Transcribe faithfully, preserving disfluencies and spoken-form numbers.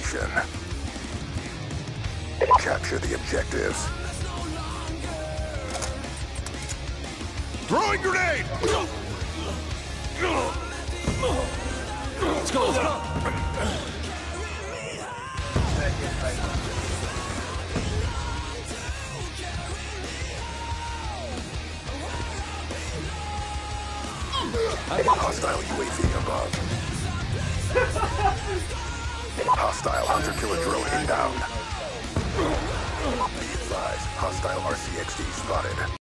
location. Capture the objectives. Throwing grenade! Let's go, let's go! Hostile U A V above. Hostile hunter-killer drone inbound. Be advised, hostile R C X D spotted.